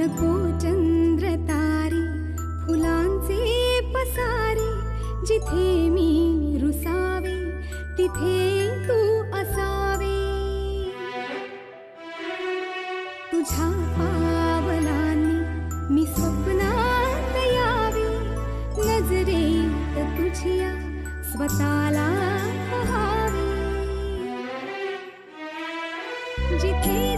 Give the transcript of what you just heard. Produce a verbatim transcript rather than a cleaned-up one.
नको चंद्र तारे फुलांचे पसारे, जिथे मी रुसावे तिथे तू असावे. तुझ्या पावलांनी मी स्वप्नात यावे, नजरेत तुझ्या स्वतःला पहावे. जिथे